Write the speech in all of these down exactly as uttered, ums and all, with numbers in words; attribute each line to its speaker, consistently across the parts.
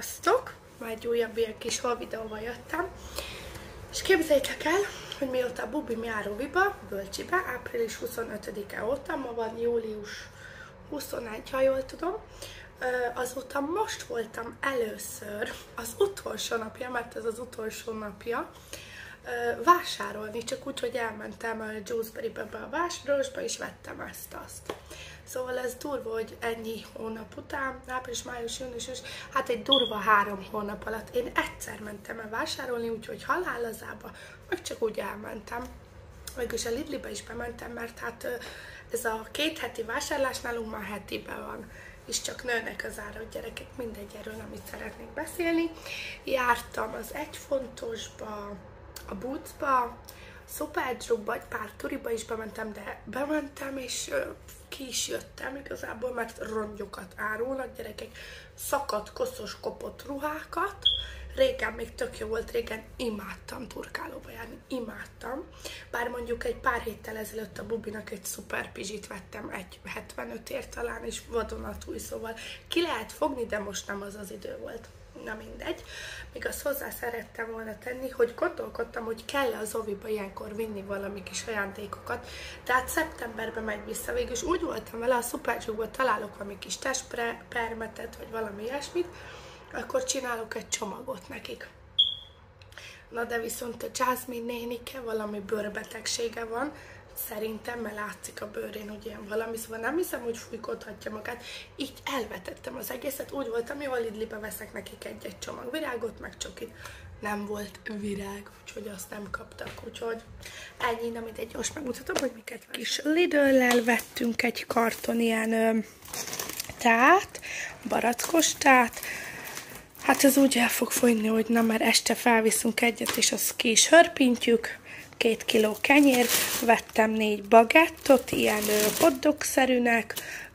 Speaker 1: Sziasztok! Már egy újabb ilyen kis haul videóval jöttem. És képzeljétek el, hogy mióta a bubim jár óviba, bölcsibe, április huszonötödike óta, ma van július huszonegy, ha jól tudom, azóta most voltam először, az utolsó napja, mert ez az utolsó napja, vásárolni, csak úgy, hogy elmentem a Juiceberrybe be a vásárlósba, és vettem ezt-azt. Szóval ez durva, hogy ennyi hónap után, április, május, június, hát egy durva három hónap alatt én egyszer mentem el vásárolni, úgyhogy halálazába, meg csak úgy elmentem. Végülis a Lidlibe is bementem, mert hát ez a két heti vásárlás nálunk már hetiben van, és csak nőnek az árak, gyerekek, mindegy, erről, amit szeretnék beszélni. Jártam az Egy Fontosba, a Bootsba, Superdrugba, egy pár turiba is bementem, de bementem, és uh, ki is jöttem igazából, mert rongyokat árulnak, gyerekek, szakadt, koszos, kopott ruhákat. Régen még tök jó volt, régen imádtam turkálóba járni, imádtam. Bár mondjuk egy pár héttel ezelőtt a bubinak egy szuper pizsit vettem, egy hetvenötért talán, és vadonatúj, szóval ki lehet fogni, de most nem az az idő volt. Na mindegy. Még azt hozzá szerettem volna tenni, hogy gondolkodtam, hogy kell-e az oviba ilyenkor vinni valami kis ajándékokat. Tehát szeptemberben megy vissza. Végülis úgy voltam vele, a Superdrugból találok valami kis testpermetet, vagy valami ilyesmit, akkor csinálok egy csomagot nekik. Na de viszont a Jasmine nénike valami bőrbetegsége van, szerintem, mert látszik a bőrén, hogy ilyen valami, szóval nem hiszem, hogy fújkodhatja magát. Így elvetettem az egészet, úgy voltam, jó, a Lidlibe veszek nekik egy-egy csomag virágot, meg csokit. Nem volt virág, úgyhogy azt nem kaptak, úgyhogy ennyi, nem mindegy, most megmutatom, hogy miket kis Lidl-lel vettünk egy karton ilyen ö, tát, barackos tát. Hát ez úgy el fog fogyni, hogy na, mert este felviszünk egyet, és azt ki is hörpintjük. Két kiló kenyér, vettem négy bagettot, ilyen hotdog-szerűnek,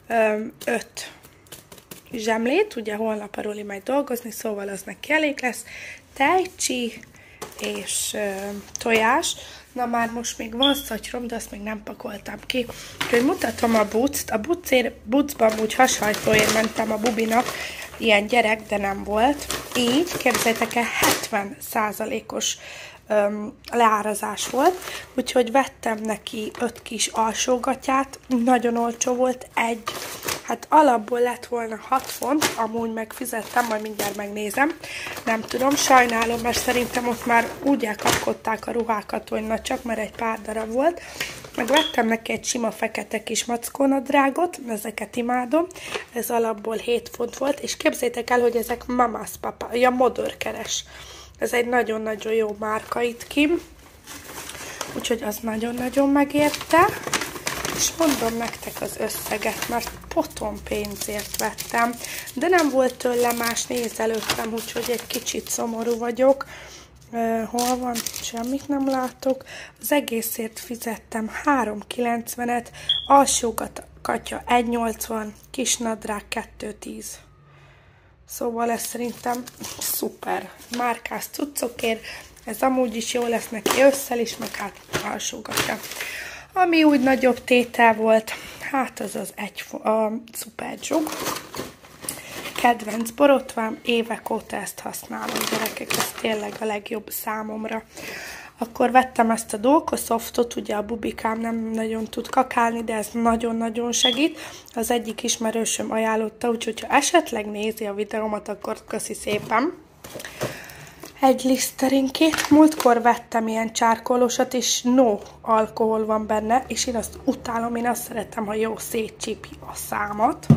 Speaker 1: öt zsemlét, ugye holnap a Roli majd dolgozni, szóval az neki elég lesz, tejcsi és ö, tojás. Na már most még van szatyrom, de azt még nem pakoltam ki. Úgyhogy mutatom a Boots-t. A Boots-ban úgy hasonlóért mentem a bubinak, ilyen gyerek, de nem volt. Így, képzeljétek el, hetven százalékos Um, leárazás volt, úgyhogy vettem neki öt kis alsógatyát, nagyon olcsó volt, egy, hát alapból lett volna hat font, amúgy megfizettem, majd mindjárt megnézem, nem tudom, sajnálom, mert szerintem ott már úgy elkapkodták a ruhákat, hogy na csak, mert egy pár darab volt, meg vettem neki egy sima fekete kis mackónadrágot, ezeket imádom, ez alapból hét font volt, és képzeljétek el, hogy ezek Mama's Papa, ja, modörkeres. Ez egy nagyon-nagyon jó márka itt kim, úgyhogy az nagyon-nagyon megérte, és mondom nektek az összeget, mert potom pénzért vettem, de nem volt tőle más, nézelődtem, úgyhogy egy kicsit szomorú vagyok. Uh, hol van? Semmit nem látok. Az egészért fizettem három kilencvenet, alsógatja egy nyolcvan, kis nadrág kettő tíz. Szóval ez szerintem szuper márkás cuccokért, ez amúgy is jó lesz neki ősszel is, meg hát alsógatja. Ami úgy nagyobb tétel volt, hát az az egy a Superdrug. Kedvenc borotvám, évek óta ezt használom, gyerekek, ez tényleg a legjobb számomra. Akkor vettem ezt a Dolkosoftot, ugye a bubikám nem nagyon tud kakálni, de ez nagyon-nagyon segít. Az egyik ismerősöm ajánlotta, úgyhogy ha esetleg nézi a videómat, akkor köszi szépen. Egy liszterinkét. Múltkor vettem ilyen csárkolósat, és no alkohol van benne, és én azt utálom, én azt szeretem, ha jó szétcsípi a számat.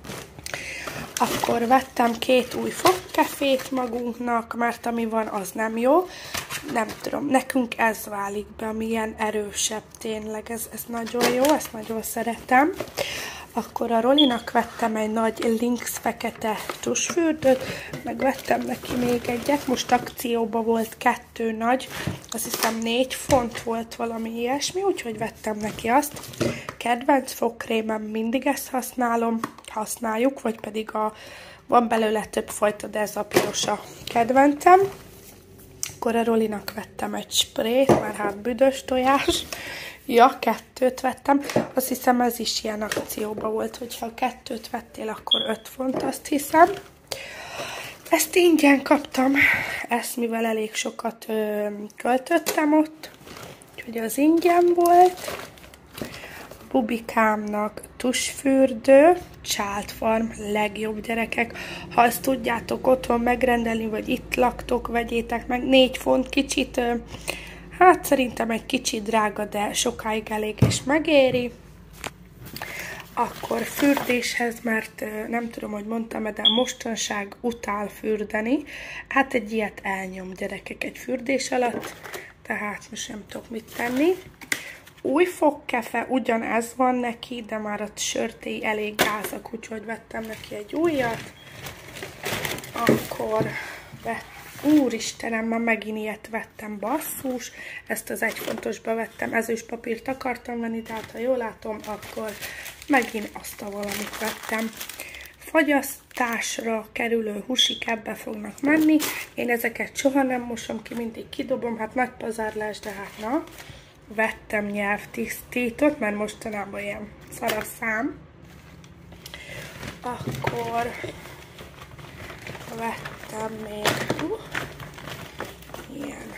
Speaker 1: Akkor vettem két új fogkefét magunknak, mert ami van, az nem jó. Nem tudom, nekünk ez válik be, ami ilyen erősebb tényleg, ez, ez nagyon jó, ezt nagyon szeretem. Akkor a Rolinak vettem egy nagy Lynx fekete tusfürdőt, meg vettem neki még egyet, most akcióban volt kettő nagy, azt hiszem négy font volt valami ilyesmi, úgyhogy vettem neki azt. Kedvenc fogkrémem, mindig ezt használom, használjuk, vagy pedig a, van belőle több fajta, de ez a piros a kedvencem. Akkor a Rolinak vettem egy sprayt, mert hát büdös tojás. Ja, kettőt vettem. Azt hiszem, ez is ilyen akcióban volt, hogyha kettőt vettél, akkor öt font, azt hiszem. Ezt ingyen kaptam, ezt mivel elég sokat ö, költöttem ott, úgyhogy az ingyen volt. Bubikámnak tusfürdő, Child Farm, legjobb gyerekek. Ha ezt tudjátok otthon megrendelni, vagy itt laktok, vegyétek meg. négy font kicsit, hát szerintem egy kicsit drága, de sokáig elég és megéri. Akkor fürdéshez, mert nem tudom, hogy mondtam-e, de mostanság utál fürdeni. Hát egy ilyet elnyom, gyerekek, egy fürdés alatt, tehát most nem tudok mit tenni. Új fogkefe, ugyanez van neki, de már a sörtéi elég gázak, úgyhogy vettem neki egy újat. Akkor vettem, úristenem, már megint ilyet vettem, basszus. Ezt az egy fontosba vettem, ezüstpapírt akartam venni, de hát ha jól látom, akkor megint azt a valamit vettem. Fagyasztásra kerülő húsik ebbe fognak menni. Én ezeket soha nem mosom ki, mindig kidobom, hát nagy pazarlás, de hát na. Vettem nyelvtisztítót, mert mostanában ilyen szar a szám. Akkor vettem még uh, ilyen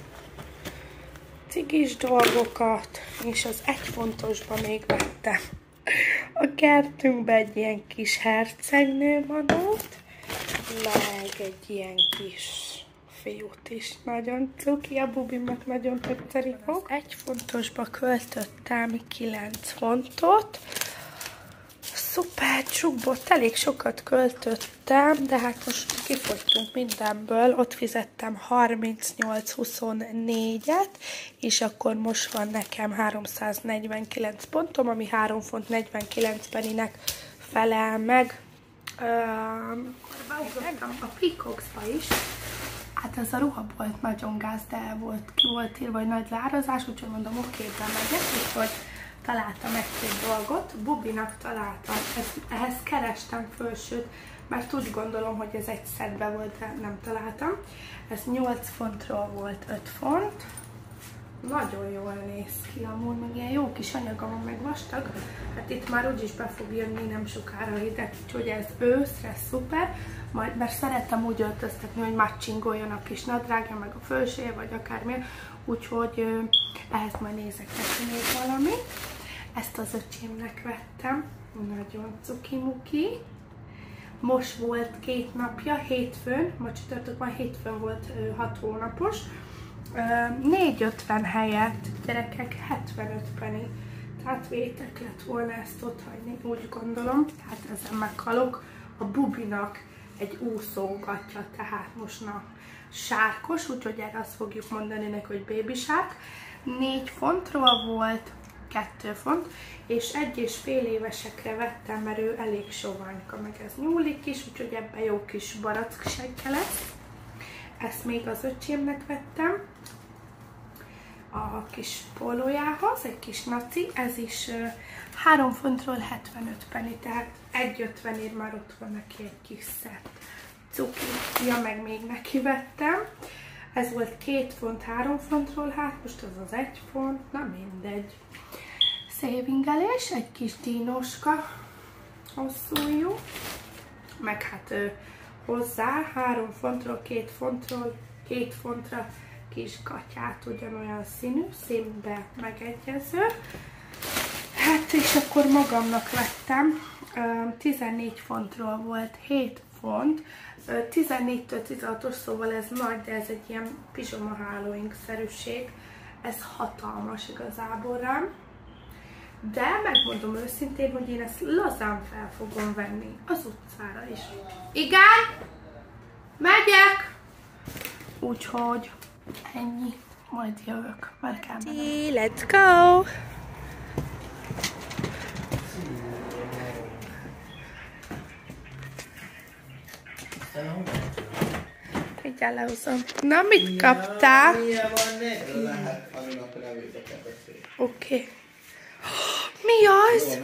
Speaker 1: cigis dolgokat, és az egy fontosban még vettem a kertünkbe egy ilyen kis hercegnőmanót, meg egy ilyen kis fiút is. Nagyon cuki, a Bubimak nagyon tetszeni fog. Egy fontosba költöttem kilenc fontot. Szuper csukbot, elég sokat költöttem, de hát most kifogytunk mindenből. Ott fizettem harmincnyolc huszonnégyet, és akkor most van nekem háromszáznegyvenkilenc pontom, ami három font negyvenkilenc penninek felel meg. Um, a Peacocksba is. Hát ez a ruhabolt nagyon gáz, de el volt, ki volt írva, hogy nagy lárazás, úgyhogy mondom, oké, de megyek, úgyhogy találtam egy-két dolgot. Bubinak találtam, ezt, ehhez kerestem fölsőt, mert úgy gondolom, hogy ez egy szedbe volt, de nem találtam. Ez nyolc fontról volt öt font. Nagyon jól néz ki amúgy, meg ilyen jó kis anyaga van, meg vastag. Hát itt már úgyis be fog jönni nem sokára hideg, úgyhogy ez őszre szuper. Majd, mert szeretem úgy öltöztetni, hogy matchingoljon a kis nadrágja, meg a fölséje, vagy akármi. Úgyhogy ö, ehhez majd nézek neki még valami. Ezt az öcsémnek vettem. Nagyon cuki-muki. Most volt két napja, hétfőn, ma csütörtök van, hétfőn volt ö, hat hónapos. négy ötven helyett, gyerekek, hetvenöt penny. Tehát vétek lett volna ezt ott hagyni, úgy gondolom. Tehát ezen meghalok. A Bubinak egy úszógatja, tehát most na sárkos, úgyhogy erre azt fogjuk mondani neki, hogy baby shark. négy fontról volt, kettő font, és egy és fél évesekre vettem, mert ő elég soványka, meg ez nyúlik is, úgyhogy ebben jó kis barack segge lesz. Ezt még az öcsémnek vettem a kis pólójához, egy kis naci, ez is uh, három fontról hetvenöt penny, tehát egy ötvenért már ott van neki egy kis szett cuki. Ja, meg még neki vettem. Ez volt két font, három fontról, hát most az az egy font, na mindegy. Savingelés, egy kis dínoska, hosszújú, meg hát uh, hozzá három fontról, két fontról, két fontra kis gatyát, ugyanolyan színű, színbe megegyező. Hát és akkor magamnak vettem, tizennégy fontról volt hét font, tizennégytől tizenhatos, szóval ez nagy, de ez egy ilyen pizsoma hálóink-szerűség. Ez hatalmas igazából rám. De megmondom őszintén, hogy én ezt lazán fel fogom venni az utcára is. Igen? Megyek! Úgyhogy ennyi. Majd jövök, mert kell mennem. Let's go! Figyelj, lehúzom. Na, mit kaptál? Oké. Okay. Mi az?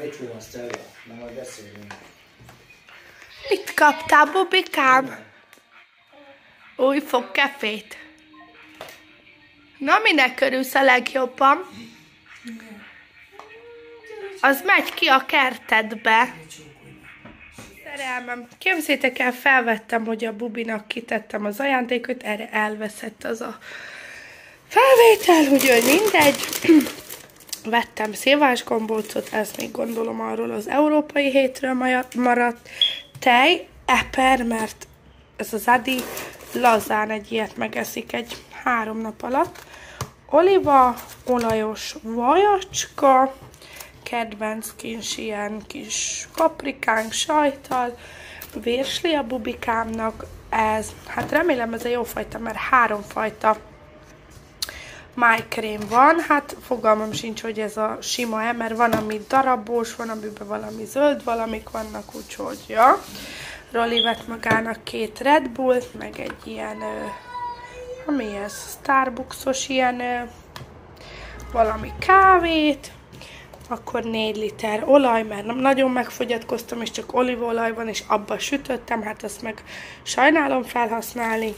Speaker 1: Mit kaptál, Bubikám? Új fogkefét. Na, minek örülsz a legjobban? Az megy ki a kertedbe. Szerelmem, képzeljétek el, felvettem, hogy a Bubinak kitettem az ajándékot, erre elveszett az a felvétel, úgyhogy mindegy. Vettem szilvásgombócot, ez még gondolom arról az európai hétről maradt. Tej, eper, mert ez az Adi lazán egy ilyet megeszik egy három nap alatt. Oliva, olajos vajacska, kedvenc kis ilyen kis paprikánk sajttal, virsli a Bubikámnak, ez, hát remélem ez a jó fajta, mert három fajta májkrém van, hát fogalmam sincs, hogy ez a sima-e, mert van, ami darabos, van, amiben valami zöld valamik vannak, úgyhogy, ja. Roli vett magának két Red Bullt, meg egy ilyen, ö, ami ez, Starbucksos ilyen ö, valami kávét, akkor négy liter olaj, mert nem nagyon megfogyatkoztam, és csak olívaolaj van, és abba sütöttem, hát ezt meg sajnálom felhasználni.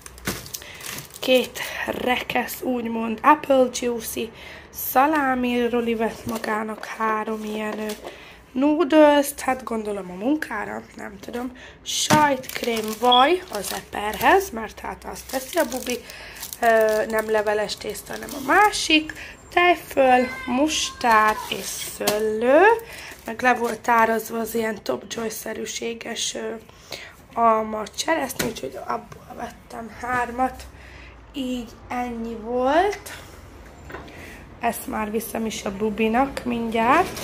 Speaker 1: Két rekesz, úgymond apple juicy szalámi, Roli vett magának három ilyen noodles-t, hát gondolom a munkára, nem tudom, sajtkrém vaj az eperhez, mert hát azt teszi a Bubi, nem leveles tészta, hanem a másik, tejföl, mustár és szőlő, meg le volt árazva az ilyen Top Joy-szerűséges alma cseresznye, úgyhogy abból vettem hármat, így ennyi volt. Ezt már viszem is a Bubinak mindjárt.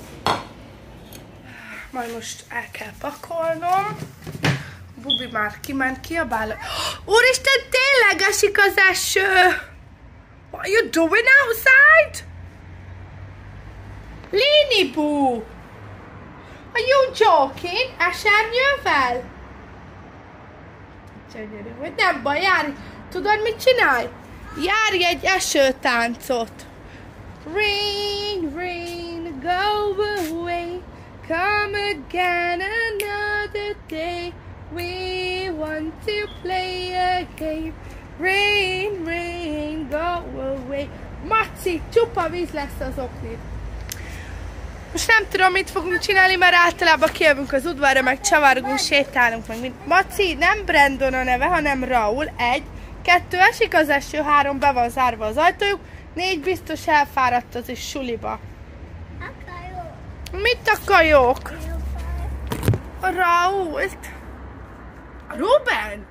Speaker 1: Majd most el kell pakolnom. Bubi már kiment, kiabál. Úristen, tényleg esik az eső! What are you doing outside? Lini Boo! Are you joking? Esernyővel? Gyönyörű, hogy nem baj, járj! Tudod, mit csinálj? Járj egy esőtáncot! Rain, rain, go away, come again another day. We want to play a game. Rain, rain, go away. Maci, csupa víz lesz az oknid. Most nem tudom, mit fogunk csinálni, mert általában kijövünk az udvarra, meg csavargunk, sétálunk, meg mind. Maci, nem Brandon a neve, hanem Raúl. Egy, kettő, esik az eső, három, be van zárva az ajtójuk, négy, biztos elfáradt az is suliba. Akarok. Mit akarok? A Raúlt. A Rubent?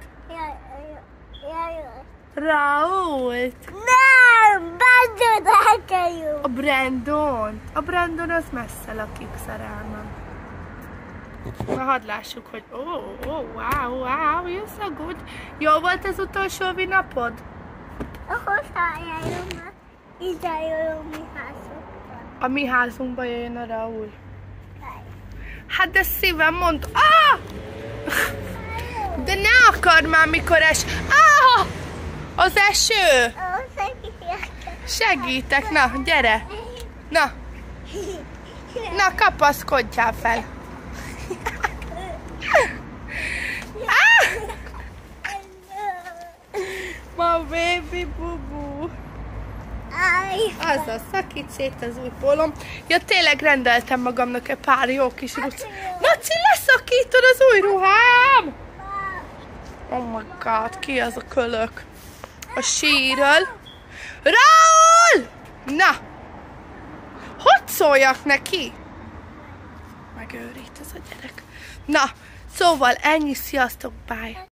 Speaker 1: Raúlt.
Speaker 2: Nem, Brandon akarjuk.
Speaker 1: A Brandon. A Brandon az messze lakik, szerelmem. Na hadd lássuk, hogy oh, oh, wow, wow, you're so good. Jó volt az utolsó napod?
Speaker 2: Ahhoz halljárom, ide jön a mi házunkban.
Speaker 1: A mi házunkba jöjjön a Raúl. Hát de szívem mond. Ah! De ne akard már, mikor es... Ah! Az eső! Segítek, na, gyere! Na! Na, kapaszkodjál fel! Ah! Ma baby bubu! Azzal szakít szét az új pólom. Ja, tényleg rendeltem magamnak egy pár jó kis ruc. Maci, leszakítod az új ruhám! Oh my god, ki az a kölök? A síről. Raúl! Na! Hogy szóljak neki? Megőrít ez a gyerek. Na, szóval ennyi, sziasztok, bye!